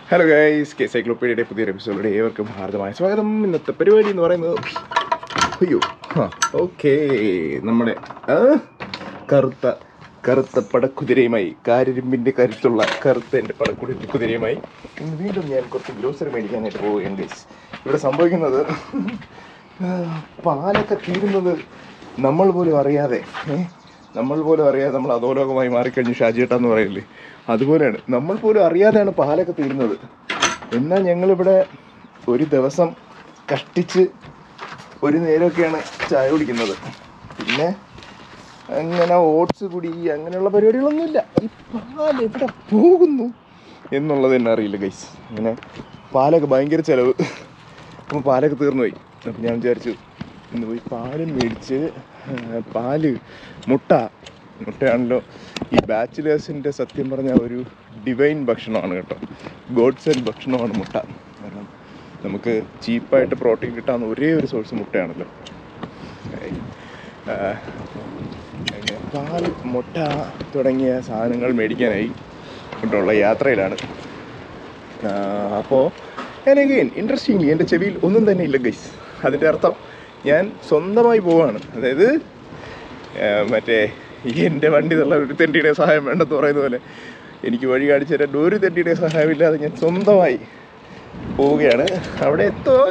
Hello guys, K സൈക്ലോപീഡിയയുടെ പുതിയൊരു എപ്പിസോഡിലൂടെ ഏവർക്കും ഹാർദമായ സ്വാഗതം. ഇന്നത്തെ പരിപാടി എന്ന് പറയുന്നത് ഓക്കെ നമ്മുടെ കറുത്ത പടക്കുതിരയുമായി, കാരിരുമ്പിൻ്റെ കരുത്തുള്ള കറുത്ത എൻ്റെ പടക്കുതിരയുമായി ഇന്ന് വീണ്ടും ഞാൻ കുറച്ച് ഗ്രോസറി മേടിക്കാനായിട്ട് പോവുകയാണ് ഗൈസ്. ഇവിടെ സംഭവിക്കുന്നത് പാലൊക്കെ തീരുന്നത് നമ്മൾ പോലും അറിയാതെ നമ്മൾ അധോലോകമായി മാറിക്കഴിഞ്ഞു ഷാജിയേട്ടാന്ന് പറയില്ലേ, അതുപോലെയാണ്. നമ്മൾ പോലും അറിയാതെയാണ് പാലൊക്കെ തീരുന്നത്. എന്നാൽ ഞങ്ങളിവിടെ ഒരു ദിവസം കഷ്ടിച്ച് ഒരു നേരമൊക്കെയാണ് ചായ കുടിക്കുന്നത്. പിന്നെ അങ്ങനെ ഓട്സ് കുടി അങ്ങനെയുള്ള പരിപാടികളൊന്നുമില്ല. ഈ പാൽ എവിടെ പോകുന്നു എന്നുള്ളത് തന്നെ അറിയില്ല ഗൈസ്. അങ്ങനെ പാലൊക്കെ ഭയങ്കര ചിലവ്. അപ്പോൾ പാലൊക്കെ തീർന്നു പോയി. അപ്പം ഞാൻ വിചാരിച്ചു ഇന്ന് പോയി പാലും മേടിച്ച് മുട്ടയാണല്ലോ ഈ ബാച്ചിലേഴ്സിൻ്റെ സത്യം പറഞ്ഞാൽ ഒരു ഡിവൈൻ ഭക്ഷണമാണ് കേട്ടോ. ഗോഡ് സെൻഡ് ഭക്ഷണമാണ് മുട്ട. കാരണം നമുക്ക് ചീപ്പായിട്ട് പ്രോട്ടീൻ കിട്ടാവുന്ന ഒരേ ഒരു സോഴ്സ് മുട്ടയാണല്ലോ. പാൽ, മുട്ട തുടങ്ങിയ സാധനങ്ങൾ മേടിക്കാനായി കൊണ്ടുള്ള യാത്രയിലാണ്. അപ്പോൾ അഗെയിൻ ഇൻട്രസ്റ്റിംഗ്ലി എൻ്റെ ചെവിയിൽ ഒന്നും തന്നെ ഇല്ല ഗൈസ്. അതിൻ്റെ അർത്ഥം ഞാൻ സ്വന്തമായി പോവാണ്. അതായത് മറ്റേ എൻ്റെ വണ്ടി എന്നുള്ള ഒരു തെണ്ടിയുടെ സഹായം വേണ്ടെന്ന് പറയുന്ന പോലെ എനിക്ക് വഴി കാണിച്ചു തരാൻ ഒരു തെണ്ടിയുടെ സഹായമില്ലാതെ ഞാൻ സ്വന്തമായി പോവുകയാണ്. അവിടെ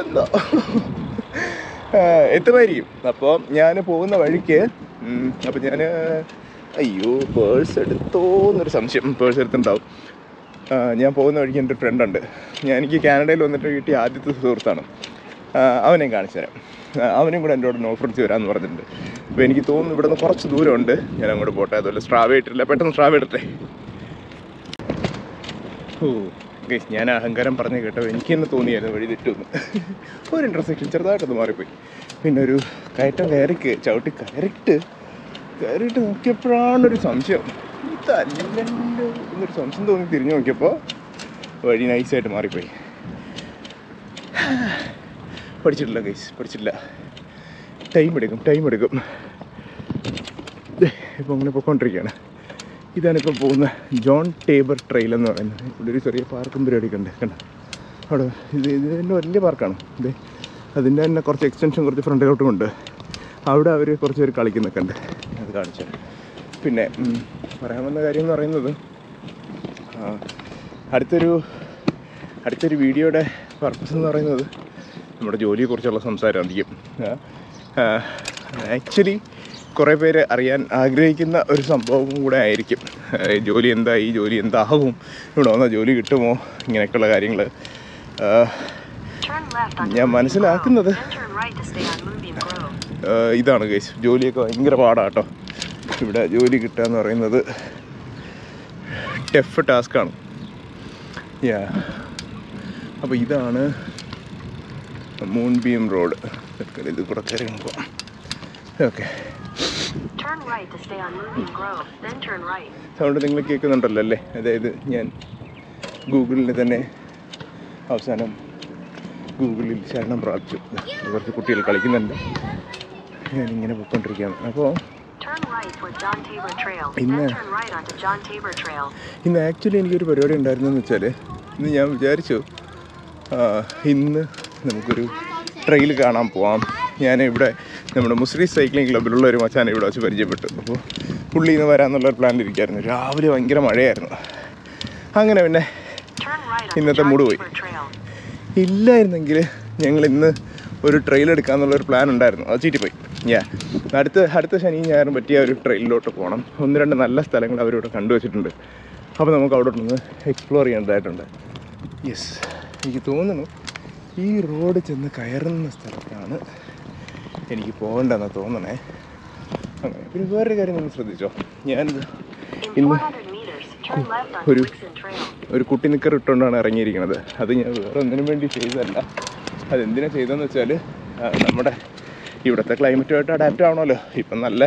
എത്തുമായിരിക്കും. അപ്പോൾ ഞാൻ പോകുന്ന വഴിക്ക് അപ്പം ഞാൻ പേഴ്സ് എടുത്തോന്നൊരു സംശയം. പേഴ്സ് എടുത്തുണ്ടാവും. ഞാൻ പോകുന്ന വഴിക്ക് എൻ്റെ ഒരു ഫ്രണ്ടുണ്ട്. എനിക്ക് കാനഡയിൽ വന്നിട്ട് കിട്ടിയ ആദ്യത്തെ സുഹൃത്താണ്. അവനെയും കാണിച്ചു തരാം. അവനും കൂടെ എൻ്റെ കൂടെ നോഫ്രിച്ച് വരാമെന്ന് പറഞ്ഞിട്ടുണ്ട്. അപ്പോൾ എനിക്ക് തോന്നുന്നു ഇവിടെ നിന്ന് കുറച്ച് ദൂരമുണ്ട്. ഞാൻ അങ്ങോട്ട് പോട്ടെ. അതുപോലെ സ്ട്രാവ ഇട്ടില്ല, പെട്ടെന്ന് സ്ട്രാവ ഇടട്ടെ. ഗൈസ്, ഞാൻ അഹങ്കാരം പറഞ്ഞ് കേട്ടോ, എനിക്ക് തന്നെ തോന്നിയായിരുന്നു വഴി തെറ്റുമെന്ന്. ഒരു ഇൻ്റർസെക്ഷൻ ചെറുതായിട്ടൊന്ന് മാറിപ്പോയി. പിന്നെ ഒരു കയറ്റം ചവിട്ടി കയറിയിട്ട് നോക്കിയപ്പോഴാണൊരു സംശയം, ഇതല്ലല്ലോ എന്നൊരു സംശയം തോന്നി തിരിഞ്ഞു നോക്കിയപ്പോൾ വഴി നൈസായിട്ട് മാറിപ്പോയി. പഠിച്ചിട്ടില്ല ഗൈസ്, പഠിച്ചിട്ടില്ല. ടൈം എടുക്കും. ഇപ്പോൾ അങ്ങനെ പോയിക്കൊണ്ടിരിക്കുകയാണ്. ഇതാണിപ്പോൾ പോകുന്ന ജോൺ ടേബർ ട്രെയിൽ എന്ന് പറയുന്നത്. ഇവിടെ ഒരു ചെറിയ പാർക്കും പരിപാടിയൊക്കെ ഉണ്ട്. കണ്ട അവിടെ ഇത് തന്നെ വലിയ പാർക്കാണ്. അതിൻ്റെ തന്നെ കുറച്ച് എക്സ്റ്റൻഷൻ കുറച്ച് ഫ്രണ്ടിലോട്ടുമുണ്ട്. അവിടെ അവർ കുറച്ച് പേര് കളിക്കുന്നൊക്കെ ഉണ്ട്. അത് കാണിച്ചു. പിന്നെ പറയാൻ വന്ന കാര്യം എന്ന് പറയുന്നത്, അടുത്തൊരു വീഡിയോയുടെ പർപ്പസ് എന്ന് പറയുന്നത് നമ്മുടെ ജോലിയെക്കുറിച്ചുള്ള സംസാരമായിരിക്കും. ആക്ച്വലി കുറേ പേര് അറിയാൻ ആഗ്രഹിക്കുന്ന ഒരു സംഭവം കൂടെ ആയിരിക്കും. ജോലി എന്തായി, ജോലി എന്താകും, ഇവിടെ വന്നാൽ ജോലി കിട്ടുമോ, ഇങ്ങനെയൊക്കെയുള്ള കാര്യങ്ങൾ. ഞാൻ മനസ്സിലാക്കുന്നത് ഇതാണ് ഗൈസ്, ജോലിയൊക്കെ ഭയങ്കര പാടാട്ടോ. ഇവിടെ ജോലി കിട്ടുക എന്ന് പറയുന്നത് ടഫ് ടാസ്ക്കാണ്. അപ്പോൾ ഇതാണ് മൂൺബീം റോഡ്. ഇത് കൂടെ കയറി പോകാം. ഓക്കെ, സൗണ്ട് നിങ്ങൾ കേൾക്കുന്നുണ്ടല്ലോ അല്ലേ? അതായത് ഞാൻ ഗൂഗിളിൽ തന്നെ അവസാനം ഗൂഗിളിൽ ശരണം പ്രാപിച്ചു. കുറച്ച് കുട്ടികൾ കളിക്കുന്നുണ്ട്. ഞാനിങ്ങനെ പോയിക്കൊണ്ടിരിക്കുകയാണ്. അപ്പോൾ ഇന്ന് ആക്ച്വലി എനിക്കൊരു പരിപാടി ഉണ്ടായിരുന്നെന്ന് വെച്ചാൽ, ഇന്ന് ഞാൻ വിചാരിച്ചു ഇന്ന് നമുക്കൊരു ട്രെയിൽ കാണാൻ പോവാം. ഞാനിവിടെ നമ്മുടെ മുസ്ലിം സൈക്ലിംഗ് ക്ലബ്ബിലുള്ള ഒരു മച്ചാനെ ഇവിടെ വെച്ച് പരിചയപ്പെട്ടു. അപ്പോൾ പുള്ളിയിൽ നിന്ന് വരാമെന്നുള്ളൊരു പ്ലാനിലിരിക്കുകയായിരുന്നു. രാവിലെ ഭയങ്കര മഴയായിരുന്നു. അങ്ങനെ പിന്നെ ഇന്നത്തെ മൂഡ് പോയി. ഇല്ലായിരുന്നെങ്കിൽ ഞങ്ങൾ ഇന്ന് ഒരു ട്രെയിൽ എടുക്കാമെന്നുള്ളൊരു പ്ലാൻ ഉണ്ടായിരുന്നു. അത് ചീറ്റിപ്പോയി. അടുത്ത ശനിയും ഞായറും പറ്റിയ ഒരു ട്രെയിലിലോട്ട് പോകണം. 1-2 നല്ല സ്ഥലങ്ങൾ അവരിവിടെ കണ്ടുവച്ചിട്ടുണ്ട്. അപ്പോൾ നമുക്ക് അവിടെ നിന്ന് എക്സ്പ്ലോർ ചെയ്യേണ്ടതായിട്ടുണ്ട്. യെസ്, എനിക്ക് തോന്നുന്നു ഈ റോഡ് ചെന്ന് കയറുന്ന സ്ഥലത്താണ് എനിക്ക് പോകേണ്ടതെന്ന് തോന്നണേ. അങ്ങനെ പിന്നെ വേറൊരു കാര്യം നിങ്ങൾ ശ്രദ്ധിച്ചോ, ഞാൻ ഇന്ന് ഒരു കുട്ടി നിക്കർ ഇട്ടുകൊണ്ടാണ് ഇറങ്ങിയിരിക്കുന്നത്. അത് ഞാൻ വേറെ ഒന്നിനും വേണ്ടി ചെയ്തതല്ല. അതെന്തിനാണ് ചെയ്തതെന്ന് വെച്ചാൽ, നമ്മുടെ ഇവിടുത്തെ ക്ലൈമറ്റുമായിട്ട് അഡാപ്റ്റ് ആവണമല്ലോ. ഇപ്പം നല്ല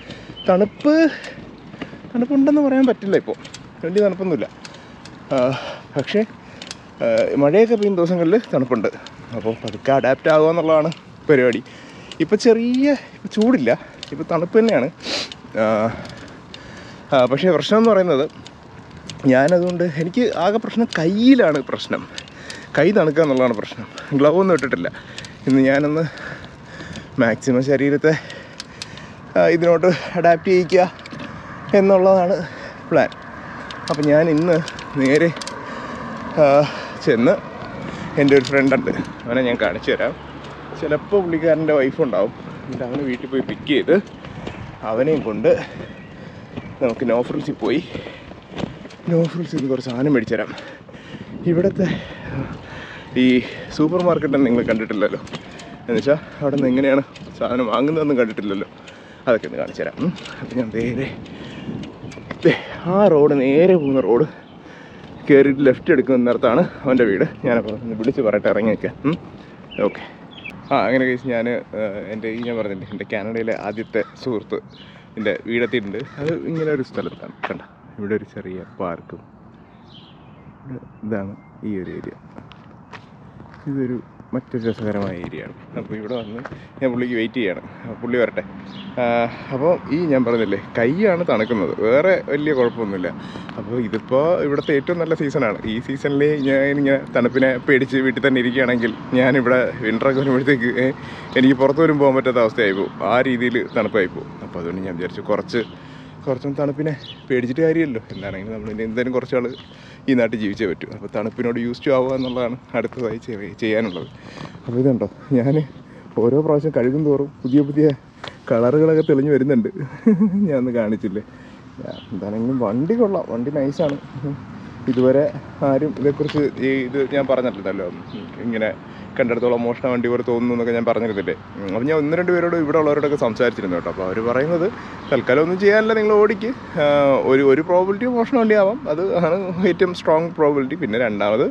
തണുപ്പുണ്ടെന്ന് പറയാൻ പറ്റില്ല. ഇപ്പോൾ വലിയ തണുപ്പൊന്നുമില്ല. പക്ഷേ മഴയൊക്കെ പെയ്യുന്ന ദിവസങ്ങളിൽ തണുപ്പുണ്ട്. അപ്പോൾ പതുക്കെ അഡാപ്റ്റ് ആകുക എന്നുള്ളതാണ് പരിപാടി. ഇപ്പോൾ ചൂടില്ല, ഇപ്പോൾ തണുപ്പ് തന്നെയാണ്. പക്ഷേ പ്രശ്നം എന്ന് പറയുന്നത് ഞാനതുകൊണ്ട് എനിക്ക് ആകെ പ്രശ്നം കയ്യിലാണ് പ്രശ്നം. കൈ തണുക്കുക എന്നുള്ളതാണ് പ്രശ്നം. ഗ്ലൗ ഒന്നും ഇട്ടിട്ടില്ല. ഇന്ന് ഞാനൊന്ന് മാക്സിമം ശരീരത്തെ ഇതിനോട്ട് അഡാപ്റ്റ് ചെയ്യിക്കുക എന്നുള്ളതാണ് പ്ലാൻ. അപ്പം ഞാൻ ഇന്ന് നേരെ ചെന്ന് എൻ്റെ ഒരു ഫ്രണ്ടുണ്ട്, അവനെ ഞാൻ കാണിച്ചു തരാം. ചിലപ്പോൾ പുള്ളിക്കാരൻ്റെ വൈഫുണ്ടാവും. എന്നിട്ട് അവനെ വീട്ടിൽ പോയി പിക്ക് ചെയ്ത് അവനെയും കൊണ്ട് നമുക്ക് നോ ഫ്രിൽസിൽ പോയി നോ ഫ്രിൽസിൽ നിന്ന് കുറച്ച് സാധനം മേടിച്ചു തരാം. ഇവിടുത്തെ ഈ സൂപ്പർ മാർക്കറ്റ് നിങ്ങൾ കണ്ടിട്ടില്ലല്ലോ, എന്നുവെച്ചാൽ അവിടെ നിന്ന് എങ്ങനെയാണ് സാധനം വാങ്ങുന്നതെന്നും കണ്ടിട്ടില്ലല്ലോ. അതൊക്കെ ഒന്ന് കാണിച്ചു തരാം. അപ്പം ഞാൻ നേരെ ആ റോഡ് നേരെ പോകുന്ന റോഡ് കയറിയിട്ട് ലെഫ്റ്റ് എടുക്കുന്നിടത്താണ് അവൻ്റെ വീട്. ഞാനപ്പോൾ വിളിച്ച് പറയട്ടെ ഇറങ്ങി നിൽക്കാം. ഓക്കെ. അങ്ങനെ കഴിച്ച് ഞാൻ ഞാൻ പറഞ്ഞില്ലേ, എൻ്റെ കാനഡയിലെ ആദ്യത്തെ സുഹൃത്ത് എൻ്റെ വീടെത്തിയിട്ടുണ്ട്. അത് ഇങ്ങനെ ഒരു സ്ഥലത്താണ്. കണ്ട, ഇവിടെ ഒരു ചെറിയ പാർക്കും, ഇതാണ് ഈ ഒരു ഏരിയ. ഇതൊരു മറ്റൊരു രസകരമായ ഏരിയയാണ്. അപ്പോൾ ഇവിടെ വന്ന് ഞാൻ പുള്ളിക്ക് വെയിറ്റ് ചെയ്യാണ്, പുള്ളി വരട്ടെ. അപ്പോൾ ഞാൻ പറഞ്ഞില്ലേ, കൈയാണ് തണുക്കുന്നത്, വേറെ വലിയ കുഴപ്പമൊന്നുമില്ല. അപ്പോൾ ഇതിപ്പോൾ ഇവിടുത്തെ ഏറ്റവും നല്ല സീസണാണ്. ഈ സീസണിൽ ഞാനിങ്ങനെ തണുപ്പിനെ പേടിച്ച് വീട്ടിൽ തന്നെ ഇരിക്കുകയാണെങ്കിൽ ഞാനിവിടെ വിൻ്ററൊക്കെ വരുമ്പോഴത്തേക്ക് എനിക്ക് പുറത്തു വരും പോകാൻ പറ്റാത്ത അവസ്ഥയായി പോകും. ആ രീതിയിൽ തണുപ്പായി പോകും. അപ്പോൾ അതുകൊണ്ട് ഞാൻ വിചാരിച്ചു കുറച്ചും തണുപ്പിനെ പേടിച്ചിട്ട് കാര്യമല്ലോ. എന്താണെങ്കിലും നമ്മൾ എന്തായാലും കുറച്ചാൾ ഈ നാട്ടിൽ ജീവിച്ചേ പറ്റൂ. അപ്പോൾ തണുപ്പിനോട് യൂസ്ഡ് ആവുക എന്നുള്ളതാണ് അടുത്തതായി ചെയ്യാനുള്ളത്. അപ്പോൾ ഇതുണ്ടോ, ഞാൻ ഓരോ പ്രാവശ്യം കഴുകും തോറും പുതിയ കളറുകളൊക്കെ തെളിഞ്ഞ് വരുന്നുണ്ട്. ഞാൻ ഒന്ന് കാണിച്ചില്ലേ. എന്താണെങ്കിലും വണ്ടി കൊള്ളാം, വണ്ടി നൈസാണ്. ഇതുവരെ ആരും ഇതേക്കുറിച്ച് ഇത് ഞാൻ പറഞ്ഞിട്ടുണ്ടല്ലോ, ഇങ്ങനെ കണ്ടിടത്തോളം മോഷണ വണ്ടി പോലെ തോന്നുന്നു എന്നൊക്കെ ഞാൻ പറഞ്ഞിരുന്നില്ലേ. അപ്പം ഞാൻ 1-2 പേരോട് ഇവിടെ ഉള്ളവരോടൊക്കെ സംസാരിച്ചിരുന്നു കേട്ടോ. അപ്പോൾ അവർ പറയുന്നത് തൽക്കാലം ഒന്നും ചെയ്യാനില്ല, നിങ്ങൾ ഓടിക്ക്. ഒരു പ്രോബിലിറ്റി മോഷണ വണ്ടി ആവാം, അത് ആണ് ഏറ്റവും സ്ട്രോങ് പ്രോബിലിറ്റി. പിന്നെ രണ്ടാമത്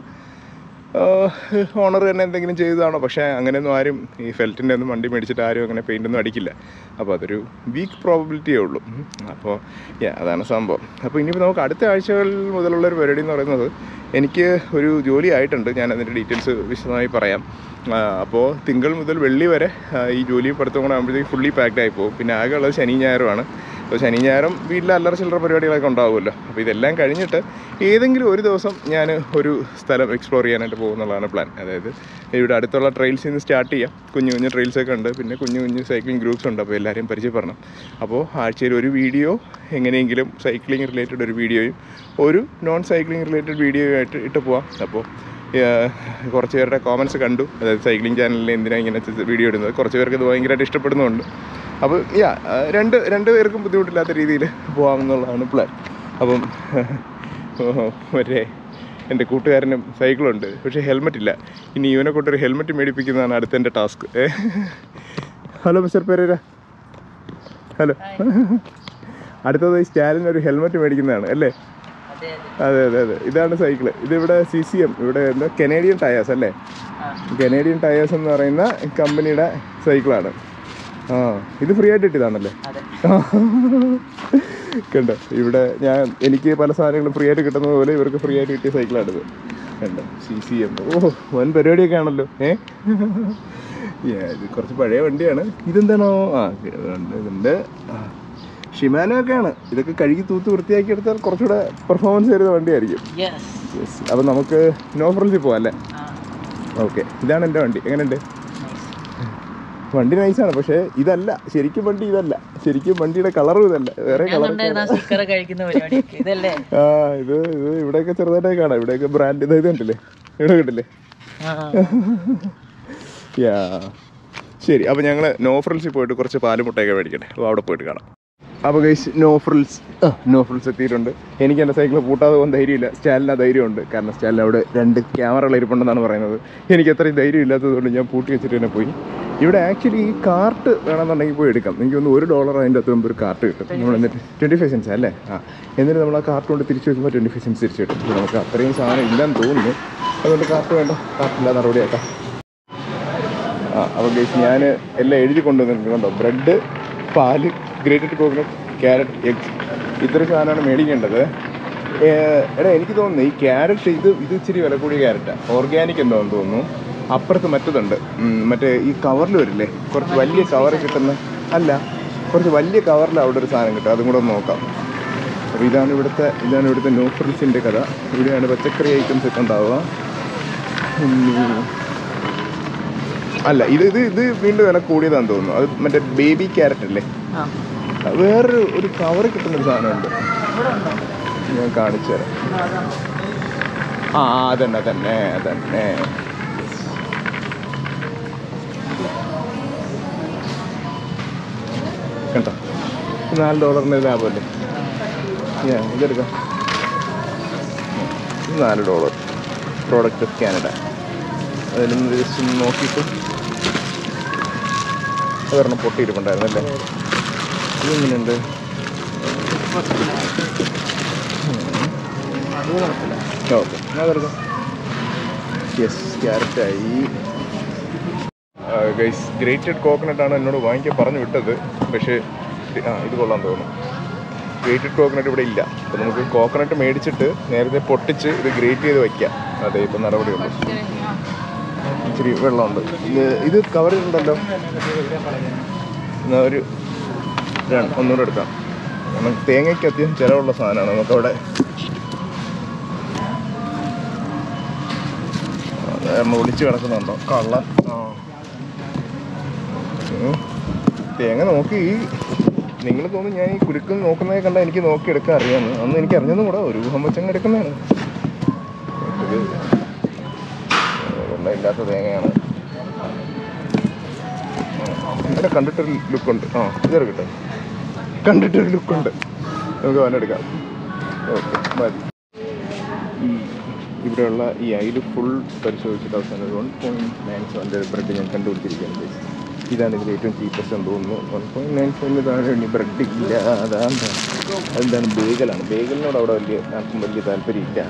ഓണർ തന്നെ എന്തെങ്കിലും ചെയ്തതാണോ, പക്ഷേ അങ്ങനെയൊന്നും ആരും ഈ ഫെൽറ്റിൻ്റെ ഒന്നും വണ്ടി മേടിച്ചിട്ട് ആരും അങ്ങനെ പെയിൻ്റൊന്നും അടിക്കില്ല. അപ്പോൾ അതൊരു വീക്ക് പ്രോബിലിറ്റിയേ ഉള്ളൂ. അപ്പോൾ അതാണ് സംഭവം. അപ്പോൾ ഇനിയിപ്പോൾ നമുക്ക് അടുത്ത ആഴ്ചകൾ മുതലുള്ളൊരു പരിപാടി എന്ന് പറയുന്നത്, എനിക്ക് ഒരു ജോലി ആയിട്ടുണ്ട്. ഞാൻ അതിൻ്റെ ഡീറ്റെയിൽസ് വിശദമായി പറയാം. അപ്പോൾ തിങ്കൾ മുതൽ വെള്ളി വരെ ഈ ജോലിയും പഠിത്തം കൂടെ ആകുമ്പോഴത്തേക്ക് ഫുള്ളി പാക്ഡ് ആയി പോകും. പിന്നെ ആകെ ഉള്ളത് ശനി ഞായറുമാണ്. അപ്പോൾ ശനി ഞായറും വീട്ടിൽ അല്ലറ ചില്ലറ പരിപാടികളൊക്കെ ഉണ്ടാവുമല്ലോ. അപ്പോൾ ഇതെല്ലാം കഴിഞ്ഞിട്ട് ഏതെങ്കിലും ഒരു ദിവസം ഞാൻ ഒരു സ്ഥലം എക്സ്പ്ലോർ ചെയ്യാനായിട്ട് പോകുന്നുള്ളതാണ് പ്ലാൻ. അതായത് ഇവിടെ അടുത്തുള്ള ട്രെയിൽസിൽ നിന്ന് സ്റ്റാർട്ട് ചെയ്യാം. കുഞ്ഞു ട്രെയിൽസൊക്കെ ഉണ്ട്, പിന്നെ കുഞ്ഞു സൈക്ലിംഗ് ഗ്രൂപ്പ്സ് ഉണ്ട്. അപ്പോൾ എല്ലാവരെയും പരിചയപ്പെടണം. അപ്പോൾ ആഴ്ചയിൽ ഒരു വീഡിയോ, എങ്ങനെയെങ്കിലും സൈക്ലിംഗ് റിലേറ്റഡ് ഒരു വീഡിയോയും ഒരു നോൺ സൈക്ലിംഗ് റിലേറ്റഡ് വീഡിയോ ആയിട്ട് ഇട്ട് പോവാം. അപ്പോൾ കുറച്ച് പേരുടെ കോമൻസ് കണ്ടു, അതായത് സൈക്ലിംഗ് ചാനലിൽ എന്തിനാണ് ഇങ്ങനെ വീഡിയോ ഇടുന്നത്. കുറച്ച് പേർക്ക് ഇത് ഭയങ്കരമായിട്ട് ഇഷ്ടപ്പെടുന്നുണ്ട്. അപ്പോൾ രണ്ട് പേർക്കും ബുദ്ധിമുട്ടില്ലാത്ത രീതിയിൽ പോകാമെന്നുള്ളതാണ് പ്ലാൻ. അപ്പം മറ്റേ എൻ്റെ കൂട്ടുകാരനും സൈക്കിളുണ്ട്, പക്ഷേ ഹെൽമെറ്റ് ഇല്ല. ഇനി ഇവനെ കൊണ്ടൊരു ഹെൽമെറ്റ് മേടിപ്പിക്കുന്നതാണ് അടുത്ത എൻ്റെ task. Hello mister Perera, hello. അടുത്തത് സ്റ്റാലിനൊരു ഹെൽമെറ്റ് മേടിക്കുന്നതാണ് അല്ലേ? അതെ. ഇതാണ് സൈക്കിള്. ഇതിവിടെ CCM, ഇവിടെ എന്താ കനേഡിയൻ ടയേഴ്സ് അല്ലേ? കനേഡിയൻ ടയേഴ്സ് എന്ന് പറയുന്ന കമ്പനിയുടെ സൈക്കിളാണ്. ഇത് ഫ്രീ ആയിട്ട് കിട്ടിയതാണല്ലേ? കണ്ടോ, ഇവിടെ എനിക്ക് പല സാധനങ്ങളും ഫ്രീ ആയിട്ട് കിട്ടുന്നത് പോലെ ഇവർക്ക് ഫ്രീ ആയിട്ട് കിട്ടിയ സൈക്കിളാണിത്. കണ്ടോ, CCM. വൻ പരിപാടിയൊക്കെ ആണല്ലോ. ഇത് കുറച്ച് പഴയ വണ്ടിയാണ്. ഇതെന്താണോ? ഇതിൻ്റെ ഷിമാനോ ഒക്കെയാണ്. ഇതൊക്കെ കഴുകി തൂത്ത് വൃത്തിയാക്കി എടുത്താൽ കുറച്ചുകൂടെ പെർഫോമൻസ് തരുന്ന വണ്ടിയായിരിക്കും. അപ്പം നമുക്ക് നോ ഫ്രിൽസിൽ പോവാം അല്ലേ? ഓക്കെ, ഇതാണ് എൻ്റെ വണ്ടി. എങ്ങനെയുണ്ട്? വണ്ടി നൈസാണ്, പക്ഷേ ഇതല്ല ശരിക്കും വണ്ടി. ഇതല്ല ശരിക്കും വണ്ടിയുടെ കളറും ഇതല്ല, വേറെ കളർ. ഇത് ഇവിടെയൊക്കെ ചെറുതായിട്ടൊക്കെ കാണാം. ഇവിടെയൊക്കെ ബ്രാൻഡ് ഇത് കണ്ടില്ലേ? ഇവിടെ കണ്ടില്ലേ? ശരി, അപ്പോൾ ഞങ്ങൾ നോ ഫ്രിൽസിൽ പോയിട്ട് കുറച്ച് പാലുമുട്ടയൊക്കെ മേടിക്കട്ടെ. അപ്പോൾ അവിടെ പോയിട്ട് കാണാം. അപ്പോൾ ഗൈസ്, നോ ഫ്രിൽസ് എത്തിയിട്ടുണ്ട്. എനിക്ക് എൻ്റെ സൈക്കിൾ പൂട്ടാതെ പോകാൻ ധൈര്യമില്ല. സ്റ്റാലിന് ധൈര്യമുണ്ട്, കാരണം സ്റ്റാലിന് അവിടെ 2 ക്യാമറകൾ ഇരിപ്പുണ്ടെന്നാണ് പറയുന്നത്. എനിക്ക് അത്രയും ധൈര്യം ഇല്ലാത്തതുകൊണ്ട് ഞാൻ പൂട്ടി വെച്ചിട്ട് തന്നെ പോയി. ഇവിടെ ആക്ച്വലി ഈ കാർട്ട് വേണമെന്നുണ്ടെങ്കിൽ പോയി എടുക്കാം. എനിക്കൊന്ന് $1 അതിൻ്റെ അകത്ത് മുമ്പ് ഒരു കാർട്ട് കിട്ടും. നമ്മൾ എന്നിട്ട് 25 സെൻസ് അല്ലേ? എന്നിട്ട് നമ്മൾ ആ കാർട്ട് കൊണ്ട് തിരിച്ചു വെക്കുമ്പോൾ 25 സെൻസ് തിരിച്ചു കിട്ടും. നമുക്ക് അത്രയും സാധനം ഇല്ലെന്ന് തോന്നുന്നു. അതുകൊണ്ട് കാർട്ട് വേണ്ട, കാർട്ടില്ല, നടപടിയാക്കാം. അപ്പോൾ ഗൈസ്, ഞാൻ എല്ലാം എഴുതി കൊണ്ടുവന്നിട്ടുണ്ടോ. ബ്രെഡ്, പാല്, ഗ്രേറ്റഡ് കോക്കനട്ട്, ക്യാരറ്റ്, എഗ്സ്, ഇത്രയും സാധനമാണ് മേടിക്കേണ്ടത്. എനിക്ക് തോന്നുന്നു ഈ ക്യാരറ്റ് ഇത് ഇച്ചിരി വില കൂടിയ ക്യാരറ്റാണ്. ഓർഗാനിക് എന്തോന്ന് തോന്നുന്നു. അപ്പുറത്ത് മറ്റതുണ്ട്, മറ്റേ ഈ കവറിൽ വരില്ലേ, കുറച്ച് വലിയ കവർ കിട്ടുന്ന, അല്ല കുറച്ച് വലിയ കവറിൽ അവിടെ ഒരു സാധനം കിട്ടും. അതും കൂടെ ഒന്ന് നോക്കാം. അപ്പോൾ ഇതാണ് ഇവിടുത്തെ നോ ഫ്രിൽസിൻ്റെ കഥ. ഇവിടെയാണ് പച്ചക്കറി ഐറ്റംസ് ഒക്കെ ഉണ്ടാവുക. അല്ല ഇത് വീണ്ടും വില കൂടിയതാണെന്ന് തോന്നുന്നു. അത് മറ്റേ ബേബി ക്യാരറ്റ് അല്ലേ? വേറൊരു ഒരു കവർ കിട്ടുന്നൊരു സാധനമുണ്ട്, ഞാൻ കാണിച്ചു തരാം. അതന്നെ കണ്ടോ, $4 ലാഭമല്ലേ? ഇതെടുക്കാം. $4 പ്രോഡക്റ്റ് ഓഫ് കാനഡ. അതിലൊന്ന് ജസ്റ്റ് ഒന്ന് നോക്കിയിട്ട് അതൊരെണ്ണം പൊട്ടിയിരിപ്പുണ്ടായിരുന്നല്ലേ? ഇതെങ്ങനെയുണ്ട്? ഓക്കെ, അതെടുക്കാം. യെസ്, ക്യാരറ്റായി. ഗൈസ്, ഗ്രേറ്റഡ് കോക്കനട്ടാണ് എന്നോട് വാങ്ങിക്കാൻ പറഞ്ഞു വിട്ടത്. പക്ഷേ ഇത് കൊള്ളാൻ തോന്നുന്നു. ഗ്രേറ്റഡ് കോക്കനട്ട് ഇവിടെ ഇല്ല. അപ്പോൾ നമുക്ക് കോക്കനട്ട് മേടിച്ചിട്ട് നേരത്തെ പൊട്ടിച്ച് ഇത് ഗ്രേറ്റ് ചെയ്ത് വയ്ക്കാം. അതെ, ഇപ്പം നടപടിയുള്ളൂ. ഇച്ചിരി വെള്ളമുണ്ട്. ഇത് കവറിലുണ്ടല്ലോ. എന്നാൽ ഒന്നുകൂടെ എടുക്കാം. കാരണം തേങ്ങയ്ക്ക് അത്യാവശ്യം ചിലവുള്ള സാധനമാണ്. നമുക്കവിടെ ഒളിച്ച് കിടക്കുന്നുണ്ടോ കള്ളൻ? തേങ്ങ നോക്കി നിങ്ങൾ തോന്നുന്നു ഞാൻ ഈ കുരുക്കം നോക്കുന്നതൊക്കെ കണ്ടാൽ എനിക്ക് നോക്കിയെടുക്കാൻ അറിയാമെന്ന്. അന്ന് എനിക്ക് അറിഞ്ഞതും കൂടെ ഒരു ഊഹം വെച്ചങ്ങ് എടുക്കുന്നതാണ്. വെള്ളമില്ലാത്ത തേങ്ങയാണ്. ഇവിടെ കണ്ടിട്ടൊരു ലുക്കുണ്ട്. ഇതെടുക്കട്ടെ, കണ്ടിട്ടൊരു ലുക്കുണ്ട്. നമുക്ക് വന്നെടുക്കാം. ഓക്കെ, മതി. ഇവിടെയുള്ള ഈ അയിൽ ഫുൾ പരിശോധിച്ചിട്ട് അവസാനം 1.97 ബ്രെഡ് ഞാൻ കണ്ടുപിടിച്ചിരിക്കുകയാണ്. ഇതാണ് ഇതിൽ ഏറ്റവും ചീപ്പസ്റ്റ് എന്ന് തോന്നുന്നു. 1.95 താഴെ ബ്രെഡ് ഇല്ല. അതെന്താണ്? ബേഗലാണ്. ബേഗലിനോട് അവിടെ ആർക്കും വലിയ താല്പര്യമില്ല.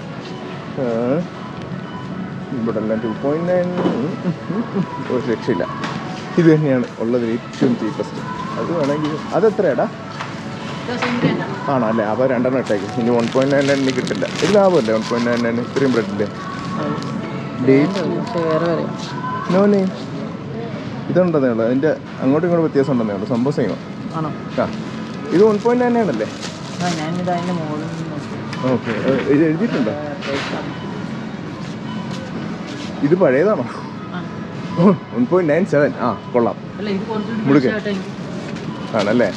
ഇവിടെ എല്ലാം 2.9. ഒരു രക്ഷയില്ല. ഇത് തന്നെയാണ് ഉള്ളത് ഏറ്റവും ചീപ്പസ്റ്റ്. അത് വേണമെങ്കിൽ അതെത്രയാടാ? ആണോ? അല്ലേ? അപ്പോൾ 2 ഇട്ടേക്ക്. ഇനി 1.99 കിട്ടില്ല. ഇത് ലാഭമല്ലേ 1.99? ഇത്രയും ബ്രെഡില്ലേ? നോനെ ഇതുണ്ടെന്നേ ഉള്ളൂ. അതിൻ്റെ അങ്ങോട്ടും ഇങ്ങോട്ടും വ്യത്യാസം ഉണ്ടെന്നേ ഉള്ളൂ. സംഭവം സെയിമോ? ഇത് 1.99 ആണല്ലേ? ഓക്കെ, ഇത് എഴുതിയിട്ടുണ്ടോ? ഇത് പഴയതാണോ? 1.97. കൊള്ളാം. മുടുക്കേ ആണല്ലേ?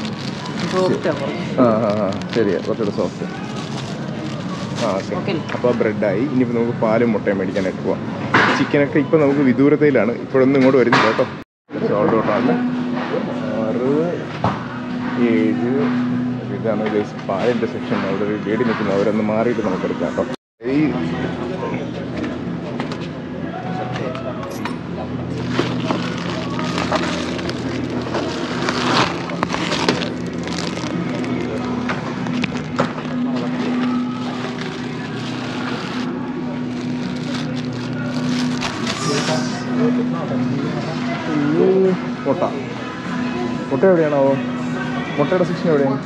ശരിയാ, കുറച്ചുകൂടെ സോഫ്റ്റ്. ഓക്കെ. അപ്പോൾ ബ്രെഡായി. ഇനിയിപ്പോൾ നമുക്ക് പാലും മുട്ടയും മേടിക്കാനായിട്ട് പോവാം. ചിക്കനൊക്കെ ഇപ്പോൾ നമുക്ക് വിദൂരതയിലാണ്. ഇപ്പോഴൊന്നും ഇങ്ങോട്ട് വരുന്നില്ല കേട്ടോ. സോൾഡ് ഔട്ടാണ്. 6, 7. ഇതാണ് പാലിൻ്റെ സെക്ഷൻ. അവിടെ ഒരു ലേഡി നിൽക്കുന്നു. അവരൊന്ന് മാറിയിട്ട് നമുക്ക് എടുക്കാം കേട്ടോ. ഈ മുട്ട എവിടെയാണോ? മുട്ടയുടെ സെക്ഷൻ എവിടെയാണ്?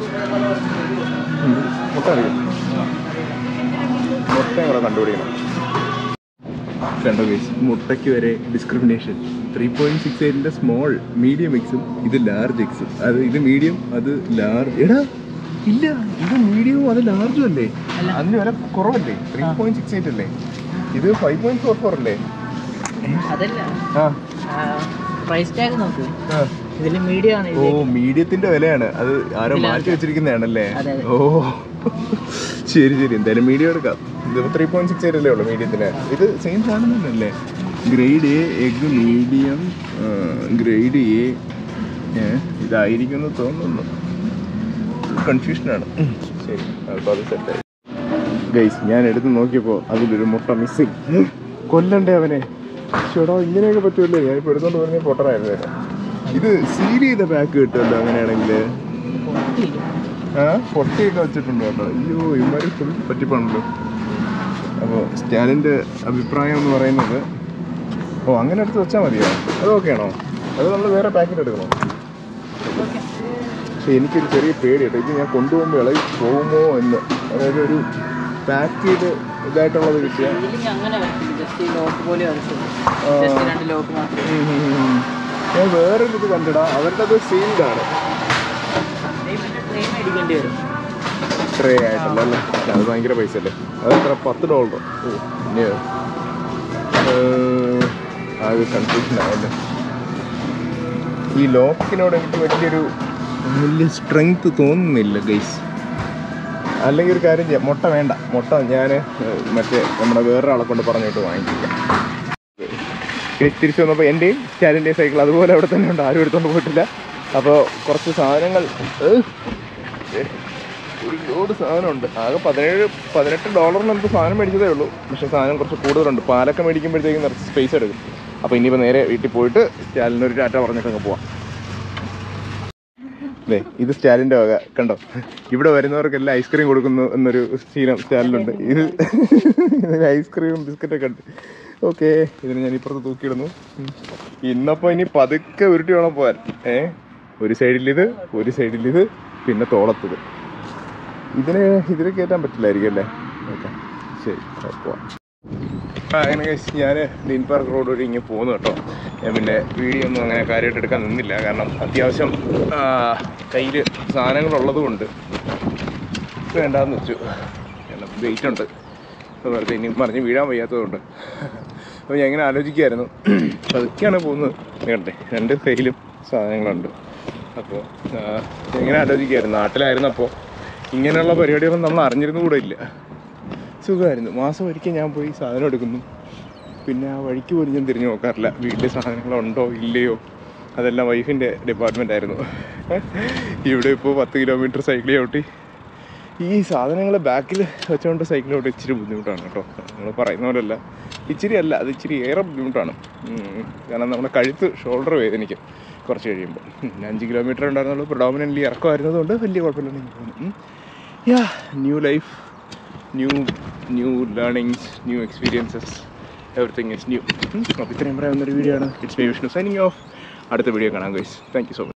മുട്ട അറിയാം. മുട്ടയും കൂടെ കണ്ടുപിടിക്കണം. കണ്ടോ ഗൈസ്, മുട്ടയ്ക്ക് വരെ ഡിസ്ക്രിമിനേഷൻ. 3.68 സ്മോൾ, മീഡിയം എക്സും ഇത് ലാർജ് എക്സും. ഇത് മീഡിയം, അത് ലാർജ്. എടാ ഇല്ല, ഇത് മീഡിയവും അത് ലാർജും അല്ലേ? അതിന് വില കുറവല്ലേ? 3.68 അല്ലേ? ഇത് 5.44 അല്ലേ? മീഡിയത്തിന്റെ വിലയാണ് അത്. ആരോ മാറ്റി വെച്ചിരിക്കുന്നതാണല്ലേ? ഓ ശരി. എന്തായാലും മീഡിയം എടുക്കാം. ഇത് 3.68 അല്ലേ ഉള്ളു മീഡിയത്തിന്. ഇത് സെയിം സാധനം തന്നെയല്ലേ? Grade A egg medium, grade A. ഇതായിരിക്കുമെന്ന് തോന്നുന്നു. കൺഫ്യൂഷനാണ്. ശരി, അപ്പോൾ അത് സെറ്റായി. ഗൈസ്, ഞാൻ എടുത്ത് നോക്കിയപ്പോൾ അതിലൊരു മുട്ട മിസ്സിങ്. കൊല്ലണ്ടേ അവനെ? ചേട്ടാ, ഇങ്ങനെയൊക്കെ പറ്റുമല്ലേ? ഞാനിപ്പോൾ എടുത്തോണ്ട് പറഞ്ഞാൽ പൊട്ടറായിരുന്നു. ഇത് സീൽ ചെയ്ത പാക്ക് കിട്ടുമല്ലോ അങ്ങനെയാണെങ്കിൽ. പൊട്ടിയൊക്കെ വെച്ചിട്ടുണ്ട് കേട്ടോ. അയ്യോ, ഇവന്മാർ ഫുൾ പറ്റിപ്പാണല്ലോ. അപ്പോൾ സ്റ്റാലിൻ്റെ അഭിപ്രായം എന്ന് പറയുന്നത്, അങ്ങനെ എടുത്ത് വെച്ചാൽ മതിയോ? അത് ഓക്കെയാണോ? അത് നമ്മൾ വേറെ പാക്കറ്റ് എടുക്കണോ? പക്ഷെ എനിക്കൊരു ചെറിയ പേടി കേട്ടോ. ഇത് ഞാൻ കൊണ്ടുപോകുമ്പോൾ ഇളകി പോകുമോ എന്ന്. അതായത് ഒരു പാക്ക് ചെയ്ത് ഇതായിട്ടുള്ളത് കിട്ടിയാൽ ഞാൻ വേറൊരു ഇത് കണ്ടിടാം. അവരുടെ അത് സീൽഡാണ്. ട്രേ ആയിട്ടുള്ള അല്ലേ? അത് ഭയങ്കര പൈസ അല്ലേ? അത് എത്ര? $10. ഓ പിന്നെ അത് കൺഫ്യൂഷൻ ആയല്ലോ. ഈ ലോക്കിനോട് എനിക്ക് വലിയ സ്ട്രെങ്ത് തോന്നുന്നില്ല ഗൈസ്. അല്ലെങ്കിൽ ഒരു കാര്യം ചെയ്യാം, മുട്ട വേണ്ട, മുട്ട ഞാൻ നമ്മുടെ വേറൊരാളെ കൊണ്ട് പറഞ്ഞിട്ട് വാങ്ങിക്കാം. തിരിച്ചു വന്നപ്പോൾ എൻ്റെയും സ്റ്റാലിൻ്റെയും സൈക്കിൾ അതുപോലെ അവിടെ തന്നെ ഉണ്ട്, ആരും എടുത്തുകൊണ്ട് പോയിട്ടില്ല. അപ്പോൾ കുറച്ച് സാധനങ്ങൾ, ഒരു ലോഡ് സാധനമുണ്ട്. ആകെ $18 നമുക്ക് സാധനം മേടിച്ചതേ ഉള്ളൂ. പക്ഷേ സാധനം കുറച്ച് കൂടുതലുണ്ട്. പാലൊക്കെ മേടിക്കുമ്പോഴത്തേക്കും കുറച്ച് സ്പേസ് എടുക്കും. അപ്പോൾ ഇനിയിപ്പോൾ നേരെ വീട്ടിൽ പോയിട്ട് സ്റ്റാലിനൊരു ടാറ്റ പറഞ്ഞിട്ടങ്ങ് പോവാം. അല്ലേ, ഇത് സ്റ്റാലിൻ്റെ വക കണ്ടോ. ഇവിടെ വരുന്നവർക്കെല്ലാം ഐസ്ക്രീം കൊടുക്കുന്നു എന്നൊരു ശീലം സ്റ്റാലിനുണ്ട്. ഇതിന് ഐസ്ക്രീമും ബിസ്ക്കറ്റൊക്കെ ഉണ്ട്. ഓക്കെ, ഇതിന് ഞാൻ ഇപ്പുറത്ത് തൂക്കിയിടുന്നു. ഇന്നപ്പോൾ ഇനി പതുക്കെ ഉരുട്ടി വേണം പോകാൻ. ഒരു സൈഡിലിത്, ഒരു സൈഡിലിത്, പിന്നെ തോളത്തത്. ഇതിന് കയറ്റാൻ പറ്റില്ലായിരിക്കും അല്ലേ? ഓക്കെ, ശരി, പോവാം. അങ്ങനെ ഞാൻ ഡീൻ പാർക്ക് റോഡ് വഴി ഇങ്ങനെ പോകുന്നു കേട്ടോ. ഞാൻ പിന്നെ വീഡിയോ ഒന്നും അങ്ങനെ കാര്യമായിട്ട് എടുക്കാൻ നിന്നില്ല, കാരണം അത്യാവശ്യം കയ്യിൽ സാധനങ്ങളുള്ളത് കൊണ്ട് വേണ്ടാന്ന് വെച്ചു. കാരണം വെയിറ്റ് ഉണ്ട്, വെറുതെ ഇനി മറിഞ്ഞ് വീഴാൻ വയ്യാത്തതുകൊണ്ട്. അപ്പോൾ ഞാൻ ഇങ്ങനെ ആലോചിക്കുമായിരുന്നു, പതുക്കെയാണ് പോകുന്നത്. കണ്ടേ, 2 കയ്യിലും സാധനങ്ങളുണ്ട്. അപ്പോൾ ഇങ്ങനെ ആലോചിക്കുമായിരുന്നു, നാട്ടിലായിരുന്നപ്പോൾ ഇങ്ങനെയുള്ള പരിപാടികളൊന്നും നമ്മൾ അറിഞ്ഞിരുന്നു കൂടെ ഇല്ല. സുഖമായിരുന്നു. മാസം ഒരിക്കൽ ഞാൻ പോയി സാധനം എടുക്കുന്നു, പിന്നെ ആ വഴിക്ക് പോലും ഞാൻ തിരിഞ്ഞു നോക്കാറില്ല വീട്ടിൽ സാധനങ്ങളുണ്ടോ ഇല്ലയോ. അതെല്ലാം വൈഫിൻ്റെ ഡിപ്പാർട്ട്മെൻ്റ് ആയിരുന്നു. ഇവിടെ ഇപ്പോൾ 10 കിലോമീറ്റർ സൈക്കിൾ ചവിട്ടി ഈ സാധനങ്ങൾ ബാക്കിൽ വെച്ചുകൊണ്ട് സൈക്കിൾ ചവിട്ടി ഇച്ചിരി ബുദ്ധിമുട്ടാണ് കേട്ടോ. നമ്മൾ പറയുന്ന പോലെയല്ല, ഇച്ചിരി അല്ല, അത് ഇച്ചിരി ഏറെ ബുദ്ധിമുട്ടാണ്. കാരണം നമ്മുടെ കഴുത്ത്, ഷോൾഡർ വേദനിക്കും കുറച്ച് കഴിയുമ്പോൾ. 5 കിലോമീറ്റർ ഉണ്ടായിരുന്നുള്ളൂ. പ്രൊഡോമിനൻ്റ്ലി ഇറക്കമായിരുന്നതുകൊണ്ട് വലിയ കുഴപ്പമില്ല. Yeah, new life, new learnings, new experiences, everything is new. അപ്പോൾ ഇത്രയും പറയാവുന്നൊരു വീഡിയോ ആണ്. It's me Vishnu signing off. അടുത്ത വീഡിയോ കാണാം guys. Thank you so much.